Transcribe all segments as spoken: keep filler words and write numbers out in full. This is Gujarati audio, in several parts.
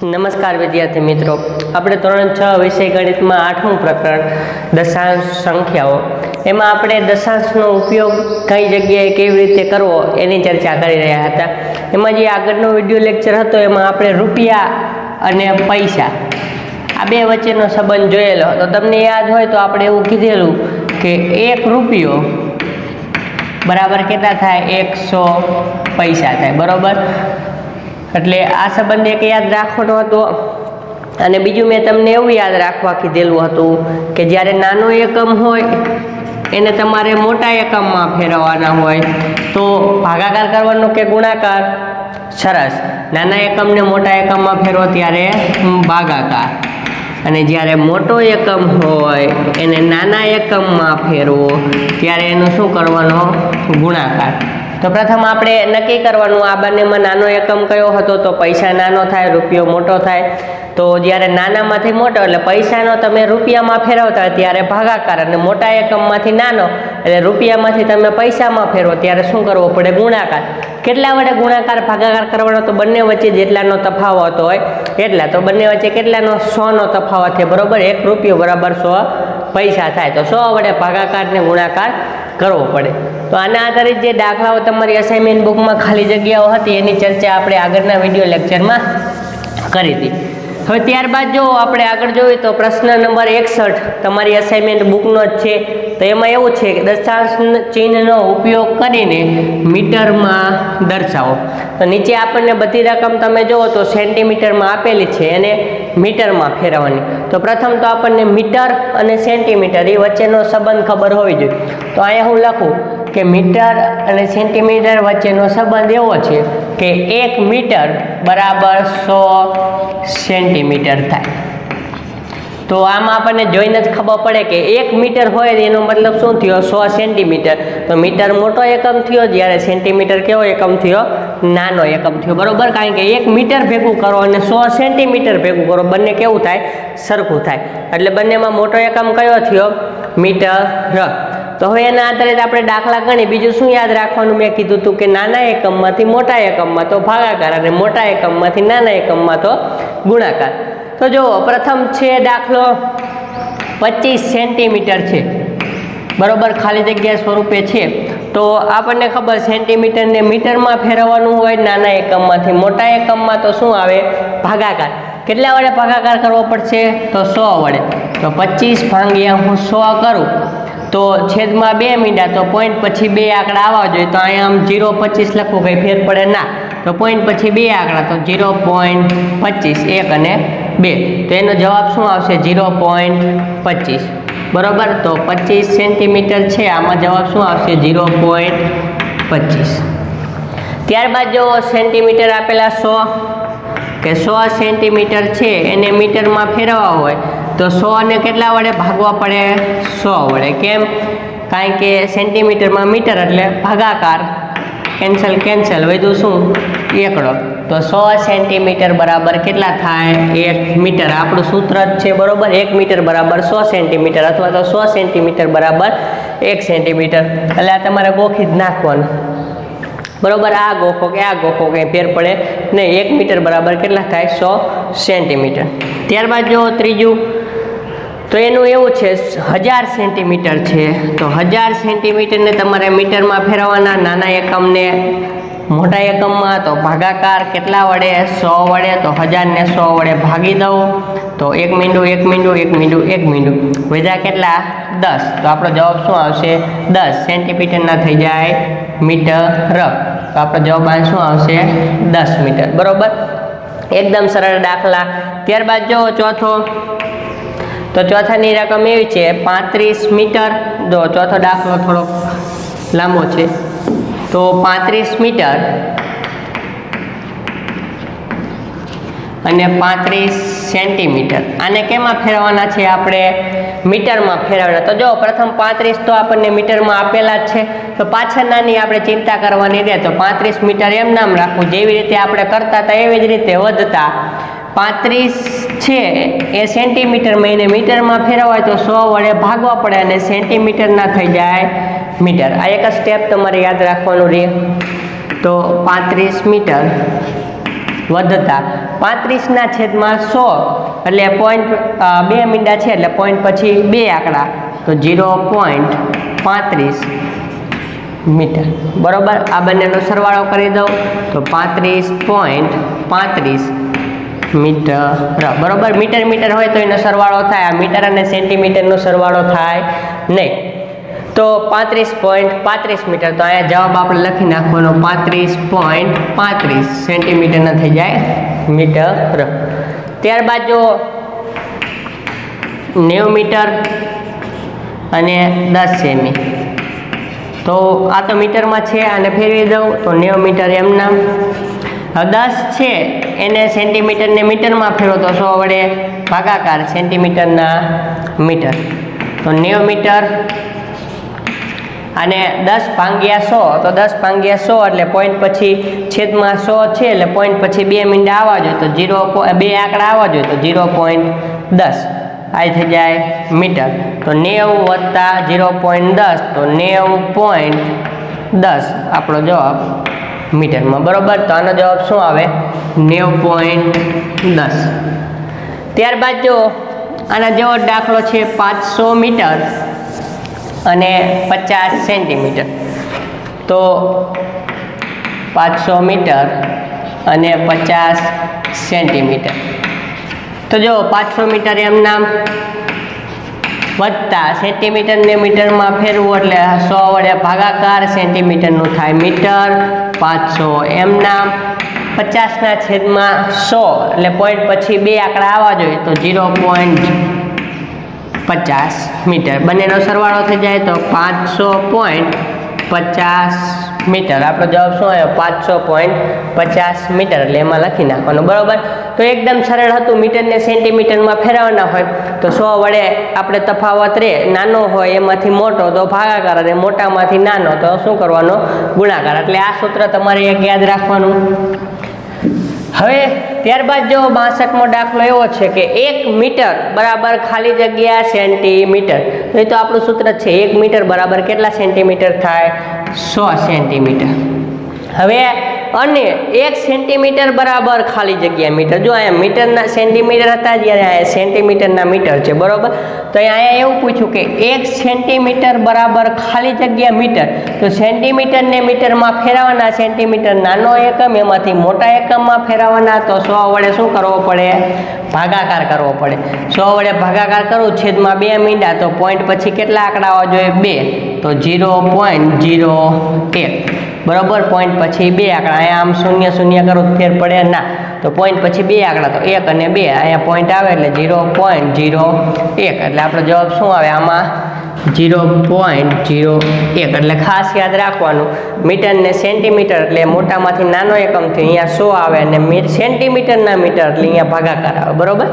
नमस्कार विद्यार्थी मित्रों, આપણે ધોરણ છ વિષય ગણિતમાં આઠમું પ્રકરણ દશાંશ સંખ્યાઓ એમાં આપણે દશાંશનો ઉપયોગ કઈ જગ્યાએ કેવી રીતે કરવો એની ચર્ચા કરી રહ્યા હતા। એમાં જે આગળનો વિડિયો લેક્ચર હતો એમાં આપણે રૂપિયા અને પૈસા આ બે વચ્ચેનો સંબંધ જોયેલો તો તમને યાદ હોય તો આપણે એવું કીધેલું કે એક રૂપિયો બરાબર કેટલા થાય એકસો પૈસા થાય બરાબર। એટલે આ સંબંધ એક યાદ રાખવાનો હતો અને બીજું મેં તમને એવું યાદ રાખવા કીધેલું હતું કે જ્યારે નાનો એકમ હોય એને તમારે મોટા એકમમાં ફેરવવાના હોય તો ભાગાકાર કરવાનો કે ગુણાકાર। સરસ, નાના એકમને મોટા એકમમાં ફેરવો ત્યારે ભાગાકાર અને જ્યારે મોટો એકમ હોય એને નાના એકમમાં ફેરવો ત્યારે એનું શું કરવાનો ગુણાકાર। તો પ્રથમ આપણે નક્કી કરવાનું આ બંનેમાં નાનો એકમ કયો હતો તો પૈસા નાનો થાય રૂપિયો મોટો થાય। તો જ્યારે નાનામાંથી મોટો એટલે પૈસાનો તમે રૂપિયામાં ફેરવતા ત્યારે ભાગાકાર અને મોટા એકમમાંથી નાનો એટલે રૂપિયામાંથી તમે પૈસામાં ફેરવો ત્યારે શું કરવો પડે ગુણાકાર। કેટલા વડે ગુણાકાર ભાગાકાર કરવાનો તો બંને વચ્ચે જેટલાનો તફાવત હોય એટલા। તો બંને વચ્ચે કેટલાનો સો નો તફાવત છે બરોબર। એક રૂપિયો બરાબર સો પૈસા થાય તો સો વડે ભાગાકાર ને ગુણાકાર કરવો પડે। તો આના આધારિત જે દાખલાઓ તમારી અસાઇનમેન્ટ બુકમાં ખાલી જગ્યાઓ હતી એની ચર્ચા આપણે આગળના વિડીયો લેક્ચરમાં કરી હતી। હવે ત્યારબાદ જો આપણે આગળ જોઈએ તો પ્રશ્ન નંબર એકસઠ તમારી અસાઇનમેન્ટ બુકનો જ છે। તો એમાં એવું છે કે દશાંશ ચિહ્નનો ઉપયોગ કરીને મીટરમાં દર્શાવો। તો નીચે આપણને બધી રકમ તમે જુઓ તો સેન્ટીમીટરમાં આપેલી છે અને મીટરમાં ફેરવવાની। તો પ્રથમ તો આપણને મીટર અને સેન્ટીમીટર એ વચ્ચેનો સંબંધ ખબર હોવી જોઈએ। તો અહીંયા હું લખું કે મીટર અને સેન્ટીમીટર વચ્ચેનો સંબંધ એવો છે કે એક મીટર બરાબર સો સેન્ટીમીટર થાય। તો આમાં આપણને જોઈને જ ખબર પડે કે એક મીટર હોય એનો મતલબ શું થયો સો સેન્ટીમીટર। તો મીટર મોટો એકમ થયો જ્યારે સેન્ટીમીટર કેવો એકમ થયો નાનો એકમ થયો બરોબર। કારણ કે એક મીટર ભેગું કરો અને સો સેન્ટીમીટર ભેગું કરો બંને કેવું થાય સરખું થાય એટલે બંનેમાં મોટો એકમ કયો થયો મીટર। તો હવે એના આધારે આપણે દાખલા ગણી બીજું શું યાદ રાખવાનું મેં કીધું હતું કે નાના એકમમાંથી મોટા એકમમાં તો ભાગાકાર અને મોટા એકમમાંથી નાના એકમમાં તો ગુણાકાર। તો જો પ્રથમ છે દાખલો પચીસ સેન્ટીમીટર છે બરોબર ખાલી જગ્યા સ્વરૂપે છે। તો આપણને ખબર સેન્ટીમીટરને મીટરમાં ફેરવવાનું હોય નાના એકમમાંથી મોટા એકમમાં તો શું આવે ભાગાકાર। કેટલા વડે ભાગાકાર કરવો પડશે તો સો વડે। તો પચીસ ભાગ્યા હું સો કરું તો છેદમાં બે મીંડા તો પોઈન્ટ પછી બે આંકડા આવવા જોઈએ। તો અહીંયા આમ જીરો પચીસ લખવું કંઈ ફેર પડે ના। તો પોઈન્ટ પછી બે આંકડા તો જીરો પોઈન્ટ પચીસ એક અને બે તો એનો જવાબ શું આવશે જીરો પોઈન્ટ પચીસ બરાબર। તો પચીસ સેન્ટીમીટર છે આમાં જવાબ શું આવશે જીરો પોઈન્ટ પચીસ। ત્યારબાદ જો સેન્ટીમીટર આપેલા સો કે સો સેન્ટીમીટર છે એને મીટરમાં ફેરવવા હોય તો સો ને કેટલા વડે ભાગવા પડે સો વડે। કેમ? કારણ કે સેન્ટીમીટરમાં મીટર એટલે ભાગાકાર કેન્સલ કેન્સલ વધ્યું શું એકડો। તો સો સેન્ટીમીટર બરાબર કેટલા થાય એક મીટર। આપણું સૂત્ર જ છે બરાબર એક મીટર બરાબર સો સેન્ટીમીટર અથવા તો સો સેન્ટીમીટર બરાબર એક સેન્ટીમીટર એટલે આ તમારે ગોખી જ નાખવાનું બરાબર। આ ગોખો કે આ ગોખો કંઈ ફેર પડે નહીં। એક મીટર બરાબર કેટલા થાય સો સેન્ટીમીટર। ત્યારબાદ જો ત્રીજું તો એનું એવું છે હજાર સેન્ટીમીટર છે તો હજાર સેન્ટીમીટરને તમારે મીટરમાં ફેરવવાના નાના એકમને મોટા એકમમાં તો ભાગાકાર કેટલા વડે સો વડે। તો હજારને સો વડે ભાગી દઉં તો એક મીંડું એક મીંડું એક મીંડું એક મીંડું વધ્યા કેટલા દસ। તો આપણો જવાબ શું આવશે દસ સેન્ટીમીટરના થઈ જાય મીટર। તો આપણો જવાબ આ શું આવશે દસ મીટર બરાબર। એકદમ સરળ દાખલા। ત્યારબાદ જો ચોથો તો ચોથાની રકમ એવી છે પાંત્રીસ મીટર। જો ચોથો દાખલો થોડોક લાંબો છે તો પાંત્રીસ મીટર અને પાંત્રીસ સેન્ટીમીટર આને કેમાં ફેરવવાના છે આપણે મીટરમાં ફેરવવાના। તો જો પ્રથમ પાંત્રીસ તો આપણને મીટરમાં આપેલા જ છે તો પાછળનાની આપણે ચિંતા કરવાની રહે। તો પાંત્રીસ મીટર એમ નામ રાખવું જેવી રીતે આપણે કરતા હતા એવી જ રીતે વધતા પાંત્રીસ છે એ સેન્ટીમીટરમાં એને મીટરમાં ફેરવાય તો સો વડે ભાગવા પડે અને સેન્ટીમીટરના થઈ જાય મીટર। આ એક જ સ્ટેપ તમારે યાદ રાખવાનું રહે। તો પાંત્રીસ મીટર વધતા પાંત્રીસના છેદમાં સો એટલે પોઈન્ટ બે મીંડા છે એટલે પોઈન્ટ પછી બે આંકડા તો ઝીરો પોઈન્ટ પાંત્રીસ મીટર બરાબર. આ બંનેનો સરવાળો કરી દઉં તો પાંત્રીસ પોઈન્ટ પાંત્રીસ મીટર બરાબર. મીટર મીટર હોય તો એનો સરવાળો થાય, આ મીટર અને સેન્ટીમીટરનો સરવાળો થાય નહીં. તો પાંત્રીસ પોઈન્ટ પાંત્રીસ મીટર તો અહીંયા જવાબ આપણે લખી નાખવાનો પાંત્રીસ પોઈન્ટ પાંત્રીસ સેન્ટીમીટરના થઈ જાય મીટર. ત્યારબાદ જો નેવું મીટર અને દસ સેમી તો આ તો મીટરમાં છે અને ફેરવી દઉં તો નેવું મીટર એમના. દસ છે એને સેન્ટીમીટરને મીટરમાં ફેરવો તો સો વડે ભાગાકાર સેન્ટીમીટરના મીટર તો નેવું મીટર અને દસ ભાંગ્યા સો તો દસ ભાંગ્યા સો એટલે પોઈન્ટ પછી છેદમાં સો છે એટલે પોઈન્ટ પછી બે મીંડા આવવા જોઈએ તો ઝીરો બે આંકડા આવવા જોઈએ તો ઝીરો પોઈન્ટ દસ આ થઈ જાય મીટર. તો નેવું વત્તા ઝીરો પોઈન્ટ દસ તો નેવું પોઈન્ટ દસ આપણો જવાબ મીટરમાં બરાબર. તો આનો જવાબ શું આવે નેવું પોઈન્ટ દસ. ત્યારબાદ જો આના જેવો દાખલો છે પાંચસો મીટર અને પચાસ સેન્ટીમીટર તો પાંચસો મીટર અને પચાસ સેન્ટીમીટર તો જો પાંચસો મીટર એમ નામ વત્તા સેન્ટીમીટરને મીટરમાં ફેરવું એટલે સો વડે ભાગાકાર સેન્ટીમીટરનું થાય મીટર પાંચસો એમ નામ. પચાસના છેદમાં સો એટલે પોઈન્ટ પછી બે આંકડા આવવા જોઈએ તો ઝીરો પોઈન્ટ પચાસ મીટર બંનેનો સરવાળો થઈ જાય તો પાંચસો પોઈન્ટ પચાસ મીટર. આપણો જવાબ શું આવ્યો પાંચસો પોઈન્ટ પચાસ મીટર એટલે એમાં લખી નાખવાનું બરાબર. તો એકદમ સરળ હતું. મીટરને સેન્ટીમીટરમાં ફેરવવાના હોય તો સો વડે આપણે તફાવત રહે નાનો હોય એમાંથી મોટો તો ભાગાકાર અને મોટામાંથી નાનો તો શું કરવાનો ગુણાકાર. એટલે આ સૂત્ર તમારે એક યાદ રાખવાનું. હવે ત્યારબાદ જો બાસઠમો દાખલો એવો છે કે એક મીટર બરાબર ખાલી જગ્યા સેન્ટીમીટર. તો એ તો આપણું સૂત્ર છે એક મીટર બરાબર કેટલા સેન્ટીમીટર થાય સો સેન્ટીમીટર. હવે અને એક સેન્ટીમીટર બરાબર ખાલી જગ્યા મીટર. જો અહીંયા મીટરના સેન્ટીમીટર હતા જ્યારે અહીંયા સેન્ટીમીટરના મીટર છે બરાબર. તો અહીંયા એવું પૂછ્યું કે એક સેન્ટીમીટર બરાબર ખાલી જગ્યા મીટર. તો સેન્ટીમીટરને મીટરમાં ફેરવવાના, સેન્ટીમીટર નાનો એકમ એમાંથી મોટા એકમમાં ફેરવવાના તો સો વડે શું કરવો પડે ભાગાકાર કરવો પડે. સો વડે ભાગાકાર કરવું છેદમાં બે મીંડા તો પોઈન્ટ પછી કેટલા આંકડા આવવા જોઈએ બે તો ઝીરો પોઈન્ટ ઝીરો એક બરાબર. પોઈન્ટ પછી બે આંકડા અહીંયા આમ શૂન્ય શૂન્ય કરું ફેર પડે ના તો પોઈન્ટ પછી બે આંકડા તો એક અને બે અહીંયા પોઈન્ટ આવે એટલે ઝીરો પોઈન્ટ ઝીરો એક એટલે આપણો જવાબ શું આવે આમાં ઝીરો પોઈન્ટ ઝીરો એક. એટલે ખાસ યાદ રાખવાનું મીટર ને સેન્ટીમીટર એટલે મોટામાંથી નાનો એકમથી અહીંયા સો આવે અને સેન્ટીમીટરના મીટર એટલે અહીંયા ભાગાકાર આવે બરાબર.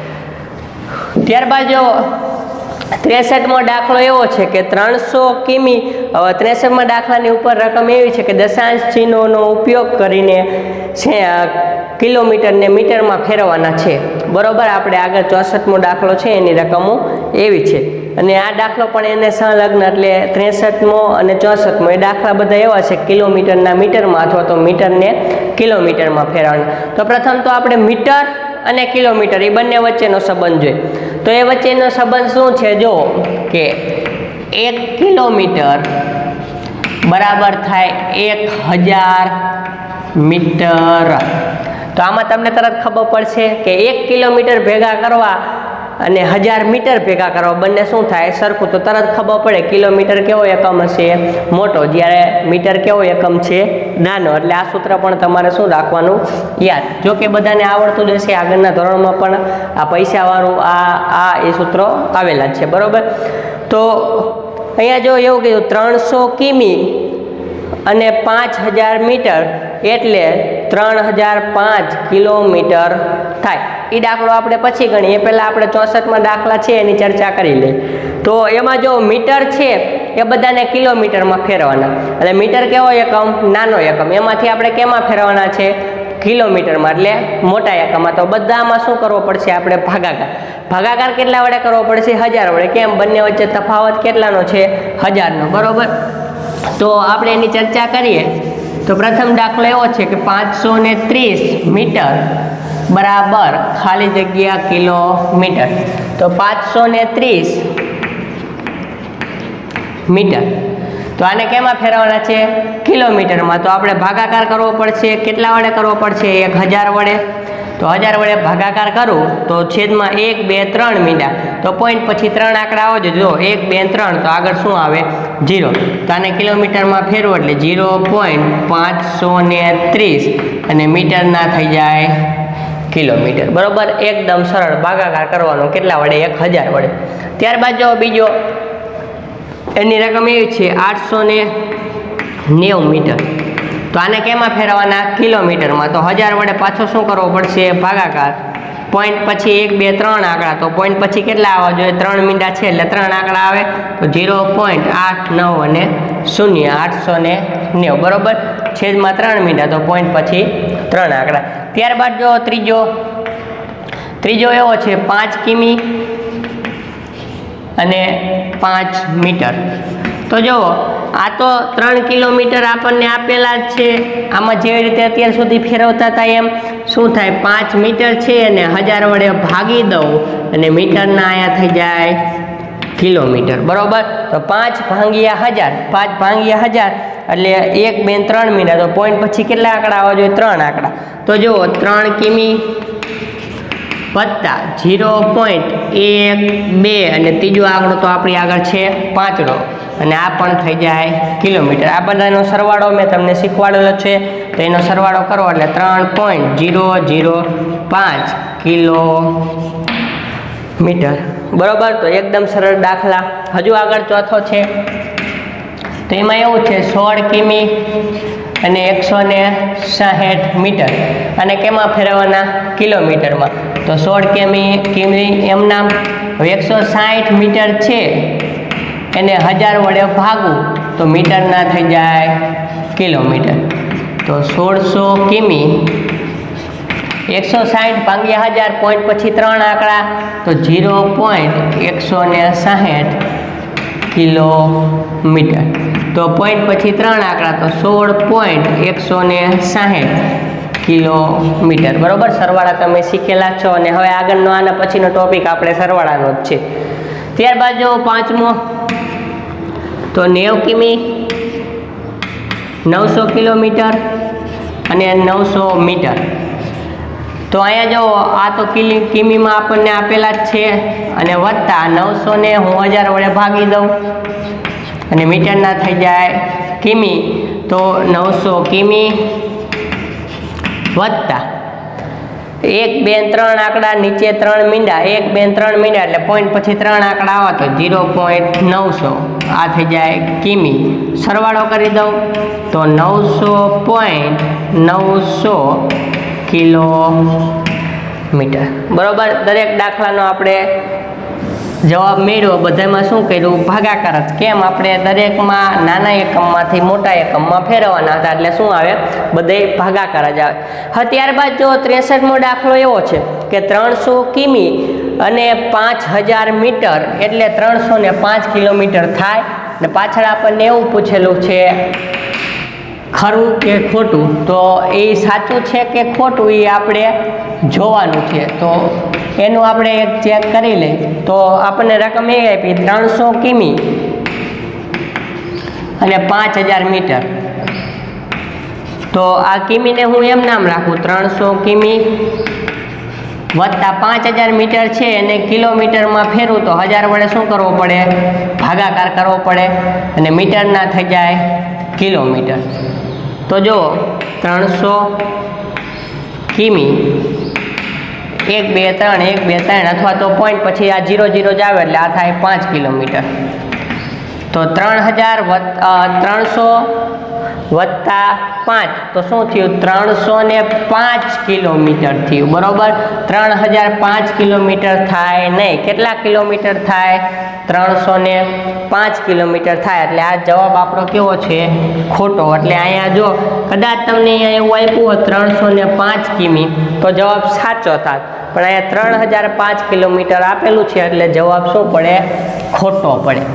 ત્યારબાદ જો ત્રેસઠમો દાખલો એવો છે કે ત્રણસો કિમી. હવે ત્રેસઠમાં દાખલાની ઉપર રકમ એવી છે કે દશાંશ ચિહ્નોનો ઉપયોગ કરીને છે કિલોમીટરને મીટરમાં ફેરવવાના છે બરાબર. આપણે આગળ ચોસઠમો દાખલો છે એની રકમો એવી છે અને આ દાખલો પણ એને સંલગ્ન એટલે ત્રેસઠમો અને ચોસઠમો એ દાખલા બધા એવા છે કિલોમીટરના મીટરમાં અથવા તો મીટરને કિલોમીટરમાં ફેરવવાના. તો પ્રથમ તો આપણે મીટર અને કિલોમીટર એ બંને વચ્ચેનો સંબંધ જોઈએ. તો એ વચ્ચેનો સંબંધ શું છે જો કે એક કિલોમીટર બરાબર થાય એક હજાર મીટર. તો આમાં તમને તરત ખબર પડશે કે એક કિલોમીટર ભેગા કરવા અને હજાર મીટર ભેગા કરવા બંને શું થાય સરખું. તો તરત ખબર પડે કિલોમીટર કેવો એકમ હશે મોટો જ્યારે મીટર કેવો એકમ છે નાનો. એટલે આ સૂત્ર પણ તમારે શું રાખવાનું યાદ. જો કે બધાને આવડતું જ હશે આગળના ધોરણમાં પણ આ પૈસાવાળું આ આ એ સૂત્રો આવેલા છે બરાબર. તો અહીંયા જો એવું કીધું ત્રણસો કિમી અને પાંચ હજાર મીટર એટલે ત્રણ હજાર પાંચ કિલોમીટર થાય. એ દાખલો આપણે પછી ગણીએ પહેલાં આપણે ચોસઠમાં દાખલા છે એની ચર્ચા કરી લઈએ. તો એમાં જો મીટર છે એ બધાને કિલોમીટરમાં ફેરવાના એટલે મીટર કેવો એકમ નાનો એકમ એમાંથી આપણે કેમાં ફેરવાના છે કિલોમીટરમાં એટલે મોટા એકમમાં. તો બધામાં શું કરવો પડશે આપણે ભાગાકાર. ભાગાકાર કેટલા વડે કરવો પડશે હજાર વડે. કેમ બંને વચ્ચે તફાવત કેટલાનો છે હજારનો બરાબર. તો આપણે એની ચર્ચા કરીએ તો પ્રથમ દાખલો એવો છે કે પાંચસો ને ત્રીસ મીટર બરાબર ખાલી જગ્યા કિલોમીટર. તો પાંચસો ને ત્રીસ મીટર, તો આને કેમાં ફેરવવાના છે? કિલોમીટરમાં. તો આપણે ભાગાકાર કરવો પડશે. કેટલા વડે કરવો પડશે? એક હજાર વડે. તો હજાર વડે ભાગાકાર કરું તો છેદમાં એક બે ત્રણ મીંડા, તો પોઈન્ટ પછી ત્રણ આંકડા આવજો. જો એક બે ત્રણ, તો આગળ શું આવે? જીરો. તો આને કિલોમીટરમાં ફેરવો એટલે જીરો પોઈન્ટ પાંચસો ને ત્રીસ અને મીટરના થઈ જાય કિલોમીટર. બરોબર, એકદમ સરળ ભાગાકાર કરવાનો. કેટલા વડે? એક હજાર વડે. ત્યારબાદ જો બીજો, એની રકમ એવી છે આઠસો ને નેવું મીટર. તો આને કેમાં ફેરવવાના? કિલોમીટરમાં. તો હજાર વડે પાછો શું કરવો પડશે? ભાગાકાર. પોઈન્ટ પછી એક બે ત્રણ આંકડા, તો પોઈન્ટ પછી કેટલા આવવા જોઈએ? ત્રણ મીંડા છે એટલે ત્રણ આંકડા આવે. તો ઝીરો પોઈન્ટ આઠ નવ અને શૂન્ય, આઠસો ને નેવું. બરોબર, છેદમાં ત્રણ મીંડા, તો પોઈન્ટ પછી ત્રણ આંકડા. ત્યારબાદ જો ત્રીજો ત્રીજો એવો છે પાંચ કિમી અને પાંચ મીટર. તો જુઓ, આ તો ત્રણ કિલોમીટર આપણને આપેલા જ છે. આમાં જેવી રીતે અત્યાર સુધી ફેરવતા હતા એમ શું થાય? પાંચ મીટર છે અને હજાર વડે ભાગી દઉં અને મીટરના અહીંયા થઈ જાય કિલોમીટર. બરોબર, તો પાંચ ભાંગ્યા હજાર, પાંચ ભાંગ્યા હજાર એટલે એક બે ત્રણ મીટર. તો પોઈન્ટ પછી કેટલા આંકડા આવવા જોઈએ? ત્રણ આંકડા. તો જુઓ, ત્રણ કિમી વત્તા ઝીરો પોઈન્ટ એક બે અને ત્રીજો આંકડો તો આપણી આગળ છે પાંચડો, અને આ પણ થઈ જાય કિલોમીટર. આ બધાનો સરવાળો મેં તમને શીખવાડેલો છે. તો એનો સરવાળો કરો એટલે ત્રણ પોઈન્ટ ઝીરો ઝીરો પાંચ કિલોમીટર. બરોબર, તો એકદમ સરળ દાખલા. હજુ આગળ ચોથો છે. તો એમાં એવું છે સોળ કિમી અને એકસો ને સાહીઠ મીટર. અને કેમાં ફેરવવાના? કિલોમીટરમાં. તો સોળ કિમી કિમી એમ નામ. એકસો સાહીઠ મીટર છે એને હજાર વડે ભાગવું તો મીટરના થઈ જાય કિલોમીટર. તો સોળસો કિમી એકસો સાહીઠ ભાગ્યા હજાર, પોઈન્ટ પછી ત્રણ આંકડા, તો ઝીરો પોઈન્ટ એકસો ને સાહીઠ કિલોમીટર. તો પોઈન્ટ પછી ત્રણ આંકડા, તો સોળ પોઈન્ટ એકસો ને સાહીઠ કિલોમીટર. બરોબર, સરવાળા તમે શીખેલા છો. અને હવે આગળનો આના પછીનો ટોપિક આપણે સરવાળાનો જ છે. ત્યારબાદ જો પાંચમો, તો નેવું કિમી નવસો કિલોમીટર અને નવસો મીટર. તો અહીંયા જો આ તો કિલી કિમીમાં આપણને આપેલા જ છે, અને વત્તા નવસો ને હું હજાર વડે ભાગી દઉં અને મીટરના થઈ જાય કિમી. તો નવસો કિમી વત્તા એક બે ત્રણ આંકડા, નીચે ત્રણ મીંડા, એક બે ત્રણ મીંડા એટલે પોઈન્ટ પછી ત્રણ આંકડા આવો તો ઝીરો પોઈન્ટ નવસો, આ થઈ જાય કિમી. સરવાળો કરી દઉં તો નવસો પોઈન્ટ નવસો કિલોમીટર. બરોબર, દરેક દાખલાનો આપણે જવાબ મેળવ્યો. બધામાં શું કર્યું? ભાગાકાર જ. કેમ? આપણે દરેકમાં નાના એકમમાંથી મોટા એકમમાં ફેરવવાના હતા એટલે શું આવે? બધે ભાગાકાર જ આવે. હા, ત્યારબાદ જો ત્રેસઠમો દાખલો એવો છે કે ત્રણસો કિમી અને પાંચ હજાર મીટર એટલે ત્રણસો ને પાંચ કિલોમીટર થાય. ને પાછળ આપણને એવું પૂછેલું છે ખરું કે ખોટું. તો એ સાચું છે કે ખોટું એ આપણે જોવાનું છે. તો એનું આપણે એક ચેક કરી લઈએ. તો આપણને રકમ એ આપી ત્રણસો કિમી અને પાંચ હજાર મીટર. તો આ કિમીને હું એમ નામ રાખું ત્રણસો કિમી વત્તા પાંચ હજાર મીટર છે એને કિલોમીટરમાં ફેરવું તો હજાર વડે શું કરવો પડે? ભાગાકાર કરવો પડે અને મીટરના થઈ જાય કિલોમીટર. તો જો ત્રણસો કિમી એક બે ત્રણ એક બે ત્રણ અથવા તો પોઈન્ટ પછી આ જીરો જીરો જ આવે એટલે આ થાય પાંચ કિલોમીટર. તો ત્રણ હજાર ત્રણસો વત્તા પાંચ તો શું થયું? ત્રણસો ને પાંચ કિલોમીટર થયું. બરોબર, ત્રણ હજાર પાંચ કિલોમીટર થાય નહીં. કેટલા કિલોમીટર થાય? ત્રણસો ને પાંચ કિલોમીટર થાય. એટલે આ જવાબ આપણો કેવો છે? ખોટો. એટલે અહીંયા જો કદાચ તમને અહીંયા એવું આપ્યું હોય ત્રણસો ને પાંચ કિમી તો જવાબ સાચો થાય, પણ અહીંયા ત્રણ હજાર પાંચ કિલોમીટર આપેલું છે એટલે જવાબ શું પડે? ખોટો પડે.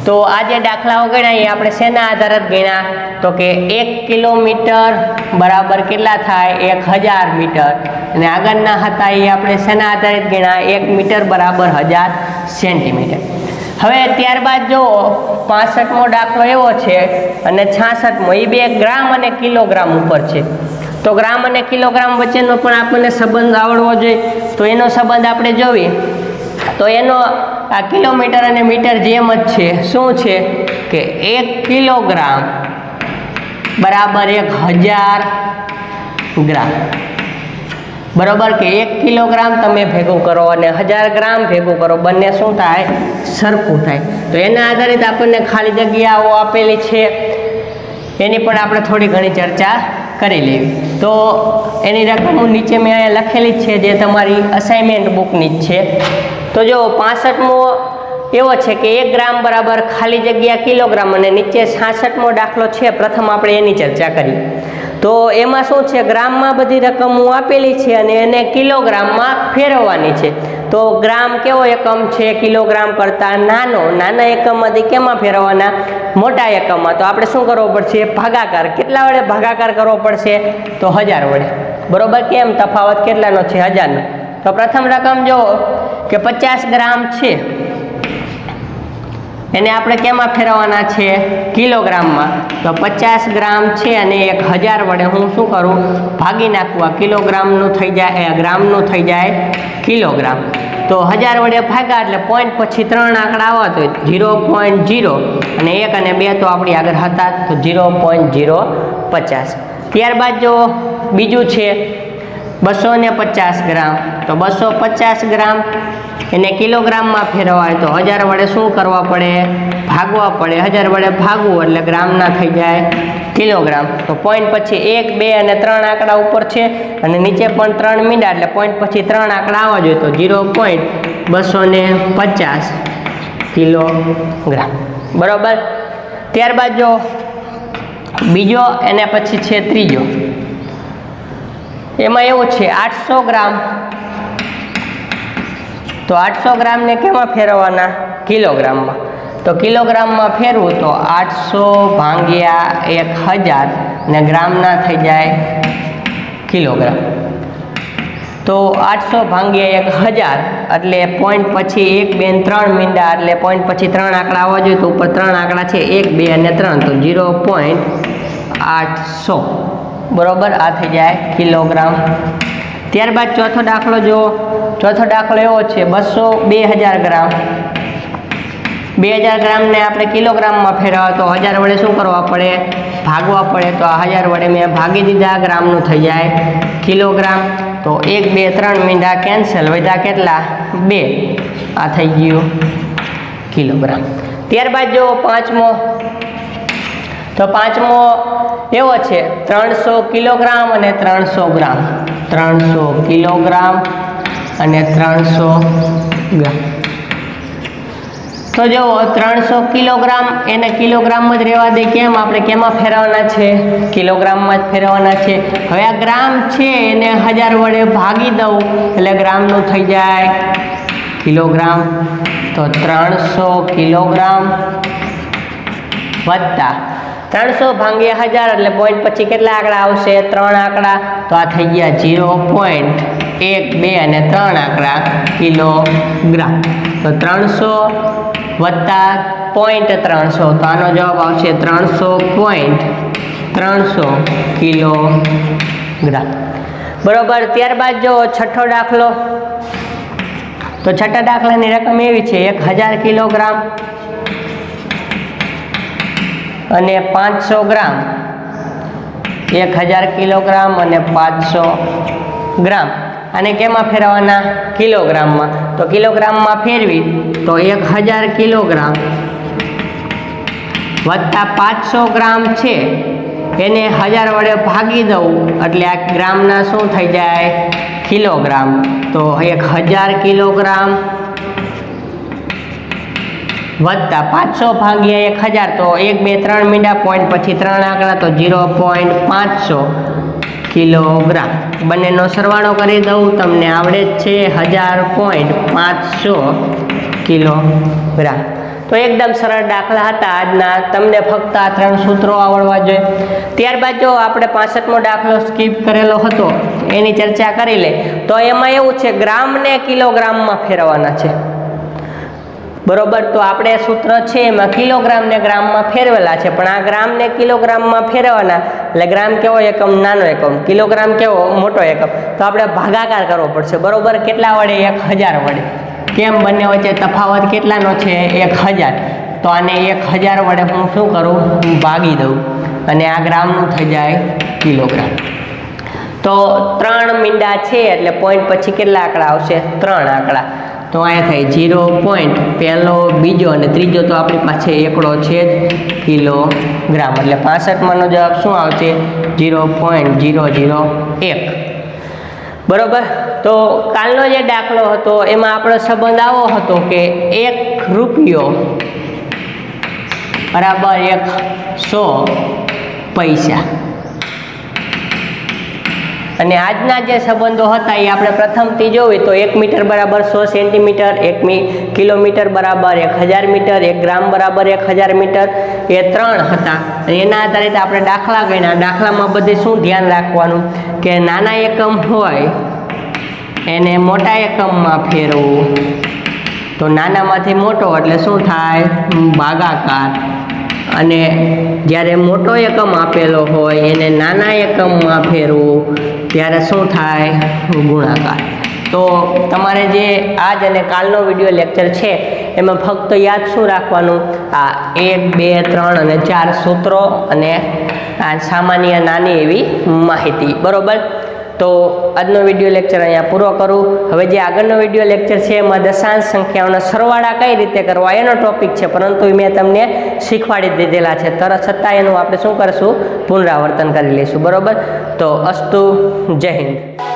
તો આ જે દાખલાઓ ગણ્યા એ આપણે શેના આધારે ગણ્યા? તો કે એક કિલોમીટર બરાબર કેટલા થાય? એક હજાર મીટર. અને આગળના હતા એ આપણે શેના આધારિત ગણ્યા? એક મીટર બરાબર હજાર સેન્ટીમીટર. હવે ત્યારબાદ જો પાસઠમો દાખલો એવો છે અને છાસઠમો, એ બે ગ્રામ અને કિલોગ્રામ ઉપર છે. તો ગ્રામ અને કિલોગ્રામ વચ્ચેનો પણ આપણને સંબંધ આવડવો જોઈએ. તો એનો સંબંધ આપણે જોઈએ તો એનો આ કિલોમીટર અને મીટર જેમ જ છે. શું છે કે એક કિલોગ્રામ બરાબર એક હજાર ગ્રામ. બરાબર કે એક કિલોગ્રામ તમે ભેગું કરો અને હજાર ગ્રામ ભેગું કરો, બંને શું થાય? સરખું થાય. તો એના આધારિત આપણને ખાલી જગ્યાઓ આપેલી છે એની પણ આપણે થોડી ઘણી ચર્ચા કરી લેવી. તો એની રકમો નીચે મેં અહીંયા લખેલી જ છે, જે તમારી અસાઇનમેન્ટ બુકની જ છે. તો જો પાસઠમો એવો છે કે એક ગ્રામ બરાબર ખાલી જગ્યા કિલોગ્રામ, અને નીચે છાસઠમો દાખલો છે. પ્રથમ આપણે એની ચર્ચા કરીએ. તો એમાં શું છે? ગ્રામમાં બધી રકમો આપેલી છે અને એને કિલોગ્રામમાં ફેરવવાની છે. તો ગ્રામ કેવો એકમ છે? કિલોગ્રામ કરતાં નાનો. નાના એકમમાંથી કેમાં ફેરવવાના? મોટા એકમમાં. તો આપણે શું કરવો પડશે? ભાગાકાર. કેટલા વડે ભાગાકાર કરવો પડશે? તો હજાર વડે. બરોબર. કેમ? તફાવત કેટલાનો છે? હજારનો. તો પ્રથમ રકમ જો કે પચાસ ગ્રામ છે, એને આપણે કેમાં ફેરવવાના છે? કિલોગ્રામમાં. તો પચાસ ગ્રામ છે અને એક હજાર વડે હું શું કરું? ભાગી નાખું. આ કિલોગ્રામનું થઈ જાય, ગ્રામનું થઈ જાય કિલોગ્રામ. તો હજાર વડે ભાગ્યા એટલે પોઈન્ટ પછી ત્રણ આંકડા આવો તો ઝીરો પોઈન્ટ ઝીરો, અને એક અને બે તો આપણી આગળ હતા, તો ઝીરો પોઈન્ટ ઝીરો પચાસ. ત્યારબાદ જો બીજું છે બસો ને પચાસ ગ્રામ. તો બસો પચાસ ગ્રામ એને કિલોગ્રામમાં ફેરવાય તો હજાર વડે શું કરવા પડે? ભાગવા પડે. હજાર વડે ભાગવું એટલે ગ્રામના થઈ જાય કિલોગ્રામ. તો પોઈન્ટ પછી એક, બે અને ત્રણ આંકડા ઉપર છે અને નીચે પણ ત્રણ મીંડા, એટલે પોઈન્ટ પછી ત્રણ આંકડા આવવા જોઈએ. તો ઝીરો પોઈન્ટ બસો ને પચાસ કિલોગ્રામ. બરાબર. ત્યારબાદ જો બીજો એને પછી છે ત્રીજો. એમાં એવું છે આઠસો ગ્રામ. તો આઠસો ગ્રામને કેમાં ફેરવવાના? કિલોગ્રામમાં. તો કિલોગ્રામમાં ફેરવું તો આઠસો ભાગ્યા એક હજાર ને ગ્રામના થઈ જાય કિલોગ્રામ. તો આઠસો ભાગ્યા એક હજાર એટલે પોઈન્ટ પછી એક, બે ને ત્રણ મીંડા, એટલે પોઈન્ટ પછી ત્રણ આંકડા આવવા જોઈએ. તો ઉપર ત્રણ આંકડા છે, એક, બે અને ત્રણ, તો ઝીરો પોઈન્ટ આઠસો. બરોબર. આ થઈ જાય કિલોગ્રામ. ત્યારબાદ ચોથો દાખલો જો. ચોથો દાખલો એવો છે બસો બે હજાર ગ્રામ. બે હજાર ગ્રામને આપણે કિલોગ્રામમાં ફેરવા તો હજાર વડે શું કરવા પડે? ભાગવા પડે. તો આ હજાર વડે મેં ભાગી દીધા, ગ્રામનું થઈ જાય કિલોગ્રામ. તો એક, બે, ત્રણ મીંડા કેન્સલ, વધ્યા કેટલા? બે. આ થઈ ગયું કિલોગ્રામ. ત્યારબાદ જો પાંચમો. તો પાંચમો એવો છે ત્રણસો કિલોગ્રામ અને ત્રણસો ગ્રામ. ત્રણસો કિલોગ્રામ અને ત્રણસો ગ્રામ. તો જો ત્રણસો કિલોગ્રામ એને કિલોગ્રામમાં જ રહેવા દે. કેમ? આપણે કેમાં ફેરવવાના છે? કિલોગ્રામમાં જ ફેરવવાના છે. હવે આ ગ્રામ છે એને હજાર વડે ભાગી દઉં એટલે ગ્રામનું થઈ જાય કિલોગ્રામ. તો ત્રણસો કિલોગ્રામ વત્તા ત્રણસો ભાગ્યા હજાર એટલે પોઈન્ટ પછી કેટલા આંકડા આવશે? ત્રણ આંકડા. તો આ થઈ ગયા ઝીરો પોઈન્ટ એક, બે અને ત્રણ આંકડા કિલોગ્રામ. તો ત્રણસો વત્તા પોઈન્ટ ત્રણસો, તો આનો જવાબ આવશે ત્રણસો પોઈન્ટ ત્રણસો કિલોગ્રામ. બરોબર. ત્યારબાદ જો છઠ્ઠો દાખલો. તો છઠ્ઠા દાખલાની રકમ એવી છે એક હજાર કિલોગ્રામ અને પાંચસો ગ્રામ. એક હજાર કિલોગ્રામ અને પાંચસો ગ્રામ. અને કેમાં ફેરવવાના? કિલોગ્રામમાં. તો કિલોગ્રામમાં ફેરવી તો એક હજાર કિલોગ્રામ વત્તા પાંચસો ગ્રામ છે એને હજાર વડે ભાગી દઉં એટલે આ ગ્રામના શું થઈ જાય? કિલોગ્રામ. તો એક હજાર કિલોગ્રામ વત્તા પાંચસો ભાગ્યા એક હજાર, તો એક, બે, ત્રણ મીંડા, પોઈન્ટ પછી ત્રણ આંકડા, તો ઝીરો પોઈન્ટ પાંચસો કિલોગ્રામ. બંનેનો સરવાળો કરી દઉં, તમને આવડે જ છે હજાર પોઈન્ટ પાંચસો કિલોગ્રામ. તો એકદમ સરળ દાખલા હતા આજના. તમને ફક્ત આ ત્રણ સૂત્રો આવડવા જોઈએ. ત્યારબાદ જો આપણે પાસઠમો દાખલો સ્કીપ કરેલો હતો એની ચર્ચા કરી લે. તો એમાં એવું છે ગ્રામને કિલોગ્રામમાં ફેરવવાના છે, બરોબર. તો આપણે સૂત્ર છે એમાં કિલોગ્રામ ને ગ્રામમાં ફેરવેલા છે, પણ આ ગ્રામ ને કિલોગ્રામમાં ફેરવવાના. એટલે ગ્રામ કેવો એકમ? નાનો એકમ. કિલોગ્રામ કેવો? મોટો એકમ. તો આપણે ભાગાકાર કરવો પડશે, બરોબર. કેટલા વડે? એક હજાર વડે. કેમ? બંને વચ્ચે તફાવત કેટલાનો છે? એક હજાર. તો આને એક હજાર વડે હું શું કરું? હું ભાગી દઉં અને આ ગ્રામનું થઈ જાય કિલોગ્રામ. તો ત્રણ મીંડા છે એટલે પોઈન્ટ પછી કેટલા આંકડા આવશે? ત્રણ આંકડા. તો અહીંયા થાય ઝીરો પોઈન્ટ પહેલો, બીજો અને ત્રીજો. તો આપણી પાસે એકડો છે કિલોગ્રામ. એટલે પાસઠમાંનો જવાબ શું આવશે? ઝીરો પોઈન્ટ ઝીરો ઝીરો એક. બરોબર. તો કાલનો જે દાખલો હતો એમાં આપણો સંબંધ આવો હતો કે એક રૂપિયો બરાબર એકસો પૈસા. અને આજના જે સંબંધો હતા એ આપણે પ્રથમથી જોઈએ તો એક મીટર બરાબર સો સેન્ટીમીટર, એક કિલોમીટર બરાબર એક હજાર મીટર, એક ગ્રામ બરાબર એક હજાર મીટર, એ ત્રણ હતા. અને એના આધારિત આપણે દાખલા ગણ્યા. દાખલામાં બધે શું ધ્યાન રાખવાનું કે નાના એકમ હોય એને મોટા એકમમાં ફેરવવું. તો નાનામાંથી મોટો એટલે શું થાય? ભાગાકાર. અને જ્યારે મોટો એકમ આપેલો હોય એને નાના એકમમાં ફેરવું ત્યારે શું થાય? ગુણાકાર. તો તમારે જે આજ અને કાલનો વિડીયો લેક્ચર છે એમાં ફક્ત યાદ શું રાખવાનું? આ એક, બે, ત્રણ અને ચાર સૂત્રો અને આ સામાન્ય નાની એવી માહિતી, બરોબર. તો આજનો વિડીયો લેક્ચર અહીંયા પૂરો કરું. હવે જે આગળનો વિડીયો લેક્ચર છે એમાં દશાંશ સંખ્યાઓના સરવાળા કઈ રીતે કરવા એનો ટોપિક છે, પરંતુ મેં તમને શીખવાડી દીધેલા છે. તરત છતાં એનું આપણે શું કરશું? પુનરાવર્તન કરી લઈશું, બરોબર. તો અસ્તુ. જય હિન્દ.